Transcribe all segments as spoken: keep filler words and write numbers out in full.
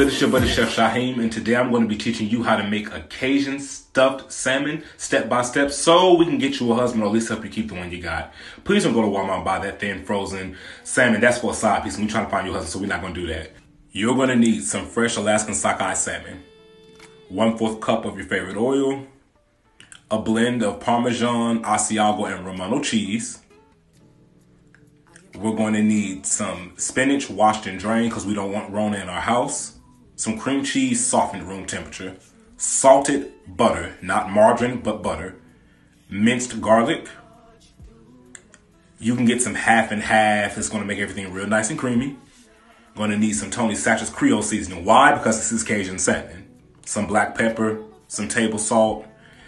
good? It's your buddy Chef Shaiheem, and today I'm going to be teaching you how to make a Cajun stuffed salmon step by step so we can get you a husband, or at least help you keep the one you got. Please don't go to Walmart and buy that thin frozen salmon. That's for a side piece, and we're trying to find you a husband, so we're not going to do that. You're going to need some fresh Alaskan sockeye salmon, one fourth cup of your favorite oil, a blend of Parmesan, Asiago, and Romano cheese. We're going to need some spinach washed and drained because we don't want Rona in our house. Some cream cheese softened room temperature. Salted butter, not margarine, but butter. Minced garlic. You can get some half and half. It's going to make everything real nice and creamy. Going to need some Tony Satcher's Creole seasoning. Why? Because this is Cajun salmon. Some black pepper, some table salt,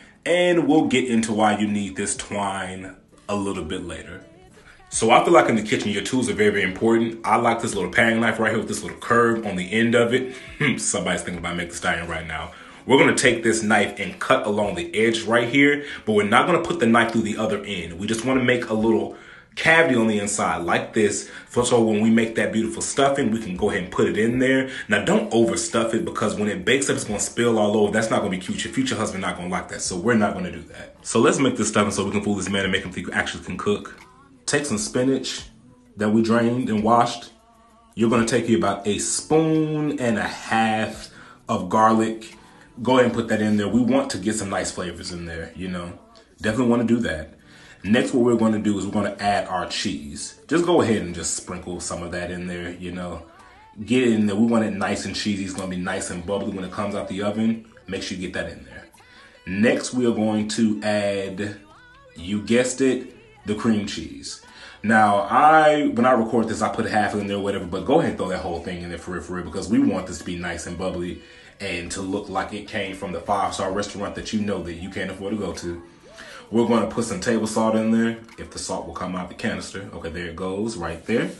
and we'll get into why you need this twine a little bit later. So I feel like in the kitchen, your tools are very, very important. I like this little paring knife right here with this little curve on the end of it. Somebody's thinking about making stallion right now. We're gonna take this knife and cut along the edge right here, but we're not gonna put the knife through the other end. We just wanna make a little cavity on the inside like this, so when we make that beautiful stuffing, we can go ahead and put it in there. Now don't overstuff it, because when it bakes up, it's gonna spill all over. That's not gonna be cute. Your future husband not gonna like that, so we're not gonna do that. So let's make this stuffing so we can fool this man and make him think he actually can cook. Take some spinach that we drained and washed. You're gonna take you about a spoon and a half of garlic. Go ahead and put that in there. We want to get some nice flavors in there, you know. Definitely wanna do that. Next, what we're gonna do is we're gonna add our cheese. Just go ahead and just sprinkle some of that in there, you know. Get it in there. We want it nice and cheesy. It's gonna be nice and bubbly when it comes out the oven. Make sure you get that in there. Next, we are going to add, you guessed it, the cream cheese. Now, I when I record this, I put half in there or whatever, but go ahead and throw that whole thing in there for real, for real, because we want this to be nice and bubbly and to look like it came from the five-star restaurant that you know that you can't afford to go to. We're going to put some table salt in there, if the salt will come out the canister. Okay, there it goes, right there.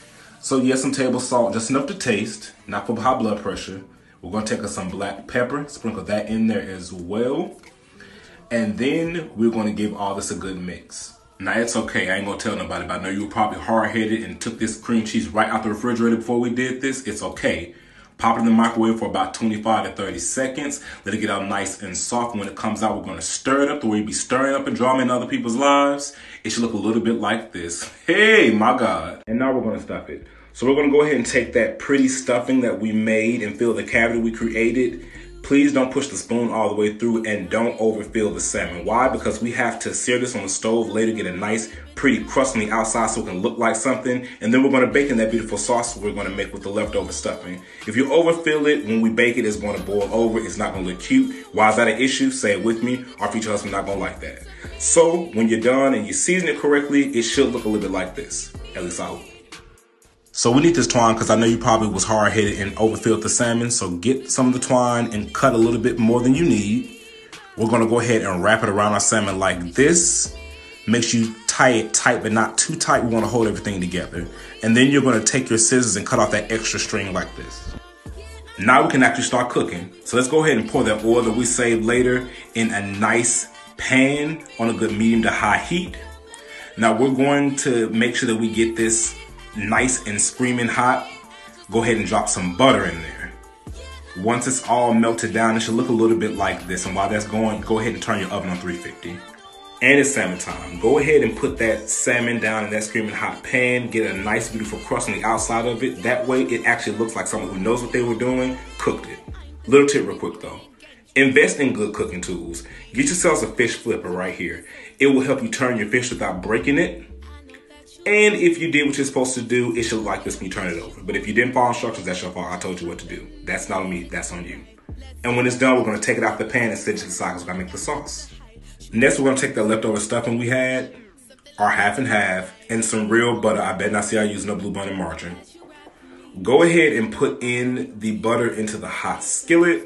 So yes, some table salt, just enough to taste, not for high blood pressure. We're going to take us some black pepper, sprinkle that in there as well. And then we're going to give all this a good mix. Now, it's okay. I ain't gonna tell nobody, but I know you were probably hard-headed and took this cream cheese right out the refrigerator before we did this. It's okay. Pop it in the microwave for about twenty-five to thirty seconds. Let it get out nice and soft. When it comes out, we're gonna stir it up the way you be stirring up and drama in other people's lives. It should look a little bit like this. Hey, my God. And now we're gonna stuff it. So we're gonna go ahead and take that pretty stuffing that we made and fill the cavity we created. Please don't push the spoon all the way through, and don't overfill the salmon. Why? Because we have to sear this on the stove later, get a nice pretty crust on the outside so it can look like something. And then we're gonna bake in that beautiful sauce we're gonna make with the leftover stuffing. If you overfill it, when we bake it, it's gonna boil over. It's not gonna look cute. Why is that an issue? Say it with me. Our future husband not gonna like that. So when you're done and you season it correctly, it should look a little bit like this. At least I hope. So we need this twine because I know you probably was hard-headed and overfilled the salmon. So get some of the twine and cut a little bit more than you need. We're gonna go ahead and wrap it around our salmon like this. Make sure you tie it tight, but not too tight. We wanna hold everything together. And then you're gonna take your scissors and cut off that extra string like this. Now we can actually start cooking. So let's go ahead and pour that oil that we saved later in a nice pan on a good medium to high heat. Now we're going to make sure that we get this nice and screaming hot. Go ahead and drop some butter in there. Once it's all melted down, it should look a little bit like this. And while that's going, go ahead and turn your oven on three fifty. And it's salmon time. Go ahead and put that salmon down in that screaming hot pan. Get a nice beautiful crust on the outside of it. That way it actually looks like someone who knows what they were doing cooked it. Little tip real quick though. Invest in good cooking tools. Get yourselves a fish flipper right here. It will help you turn your fish without breaking it. And if you did what you're supposed to do, it should look like this when you turn it over. But if you didn't follow instructions, that's your fault. I told you what to do. That's not on me, that's on you. And when it's done, we're gonna take it out the pan and set it to the side because we're gonna make the sauce. Next, we're gonna take the leftover stuffing we had, our half and half, and some real butter. I bet not see I use no Blue Bunny margarine. Go ahead and put in the butter into the hot skillet.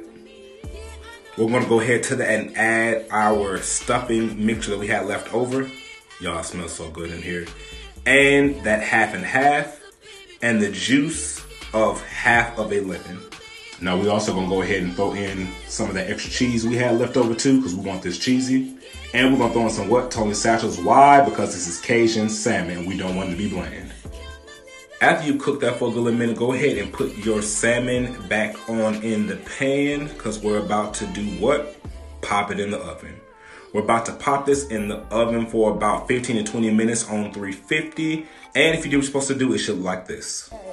We're gonna go ahead to the and add our stuffing mixture that we had left over. Y'all, it smells so good in here. And that half and half, and the juice of half of a lemon. Now we also gonna go ahead and throw in some of that extra cheese we had left over too, because we want this cheesy. And we're gonna throw in some what? Tony Satcher's. Why? Because this is Cajun salmon. We don't want it to be bland. After you cook that for a good minute, go ahead and put your salmon back on in the pan, because we're about to do what? Pop it in the oven. We're about to pop this in the oven for about fifteen to twenty minutes on three fifty. And if you do what you're supposed to do, it should look like this.